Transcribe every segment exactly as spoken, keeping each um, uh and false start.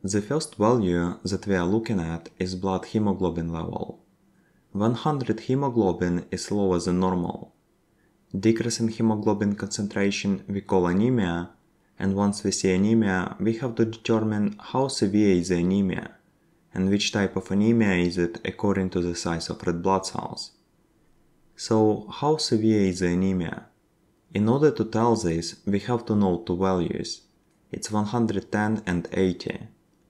The first value that we are looking at is blood hemoglobin level. one hundred hemoglobin is lower than normal. Decrease in hemoglobin concentration we call anemia, and once we see anemia, we have to determine how severe is the anemia, and which type of anemia is it according to the size of red blood cells. So, how severe is the anemia? In order to tell this, we have to know two values. It's one hundred ten and eighty.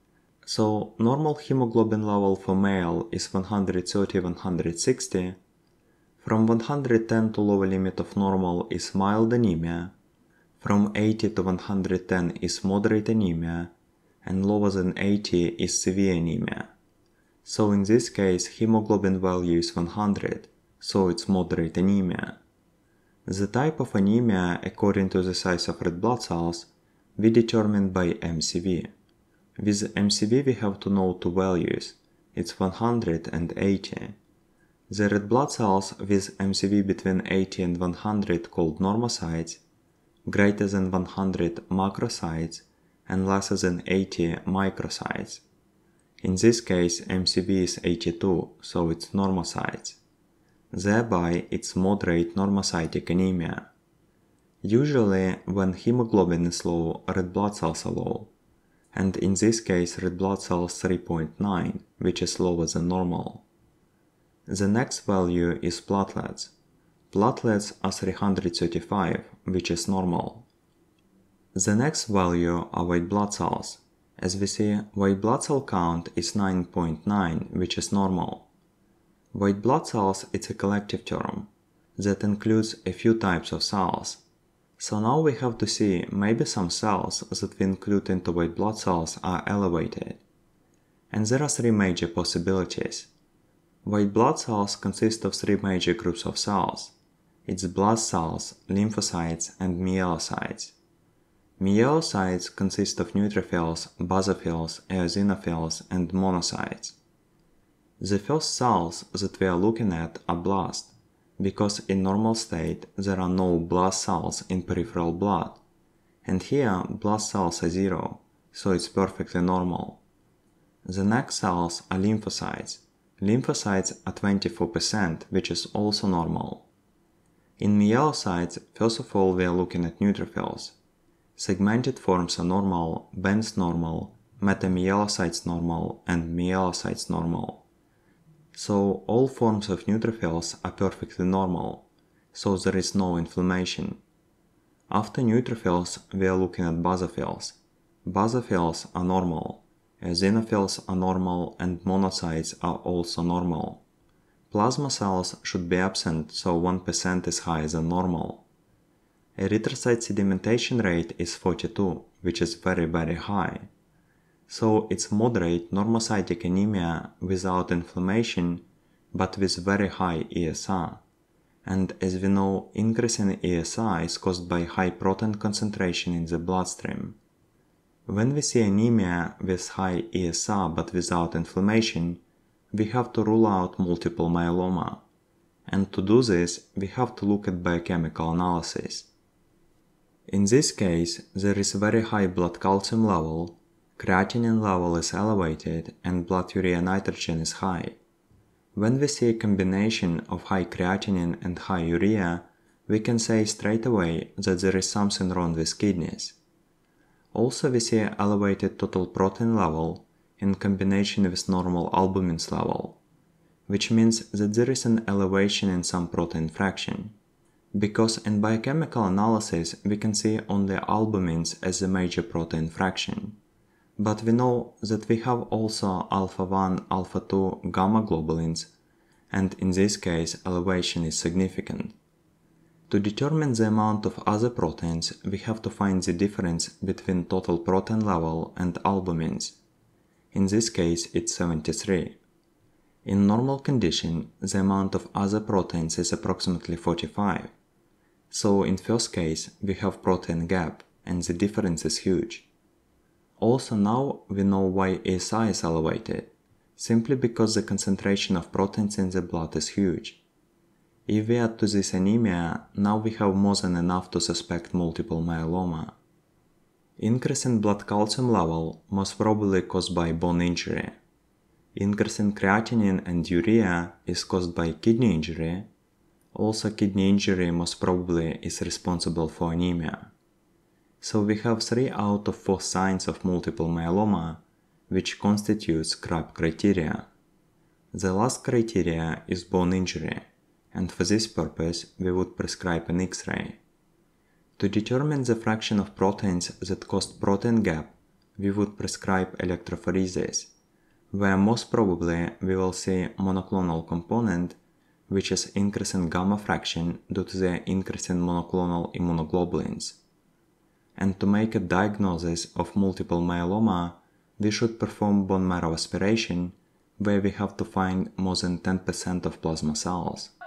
So, normal hemoglobin level for male is one hundred thirty to one hundred sixty. From one hundred ten to lower limit of normal is mild anemia. From eighty to one hundred ten is moderate anemia, and lower than eighty is severe anemia. So in this case, hemoglobin value is one hundred, so it's moderate anemia. The type of anemia according to the size of red blood cells we determine by M C V. With M C V we have to know two values, it's one hundred and eighty. The red blood cells with M C V between eighty and one hundred called normocytes, greater than one hundred macrocytes, and lesser than eighty microcytes. In this case M C V is eighty-two, so it's normocytes. Thereby it's moderate normocytic anemia. Usually when hemoglobin is low, red blood cells are low, and in this case red blood cells three point nine, which is lower than normal. The next value is platelets. Platelets are three hundred thirty-five, which is normal. The next value are white blood cells. As we see, white blood cell count is nine point nine, which is normal. White blood cells is a collective term that includes a few types of cells. So now we have to see maybe some cells that we include into white blood cells are elevated. And there are three major possibilities. White blood cells consist of three major groups of cells. It's blood cells, lymphocytes, and myelocytes. Myelocytes consist of neutrophils, basophils, eosinophils, and monocytes. The first cells that we are looking at are blast, because in normal state there are no blast cells in peripheral blood, and here blast cells are zero, so it's perfectly normal. The next cells are lymphocytes. Lymphocytes are twenty-four percent, which is also normal. In myelocytes, first of all we are looking at neutrophils. Segmented forms are normal, bands normal, metamyelocytes normal, and myelocytes normal. So all forms of neutrophils are perfectly normal, so there is no inflammation. After neutrophils we are looking at basophils. Basophils are normal, eosinophils are normal, and monocytes are also normal. Plasma cells should be absent, so one percent is higher than normal. Erythrocyte sedimentation rate is forty-two, which is very very high. So it's moderate normocytic anemia without inflammation, but with very high E S R. And as we know, increase in E S R is caused by high protein concentration in the bloodstream. When we see anemia with high E S R but without inflammation, we have to rule out multiple myeloma. And to do this, we have to look at biochemical analysis. In this case, there is very high blood calcium level, creatinine level is elevated, and blood urea nitrogen is high. When we see a combination of high creatinine and high urea, we can say straight away that there is something wrong with kidneys. Also we see elevated total protein level in combination with normal albumins level, which means that there is an elevation in some protein fraction. Because in biochemical analysis we can see only albumins as a major protein fraction. But we know that we have also alpha one, alpha two gamma globulins, and in this case elevation is significant. To determine the amount of other proteins, we have to find the difference between total protein level and albumins. In this case it's seventy-three. In normal condition, the amount of other proteins is approximately forty-five. So in first case we have protein gap and the difference is huge. Also now we know why A S I is elevated, simply because the concentration of proteins in the blood is huge. If we add to this anemia, now we have more than enough to suspect multiple myeloma. Increase in blood calcium level most probably caused by bone injury. Increase in creatinine and urea is caused by kidney injury. Also, kidney injury most probably is responsible for anemia. So we have three out of four signs of multiple myeloma, which constitutes C R A B criteria. The last criteria is bone injury, and for this purpose we would prescribe an X-ray. To determine the fraction of proteins that cause protein gap, we would prescribe electrophoresis, where most probably we will see monoclonal component, which is increase in gamma fraction due to the increase in monoclonal immunoglobulins. And to make a diagnosis of multiple myeloma, we should perform bone marrow aspiration, where we have to find more than ten percent of plasma cells.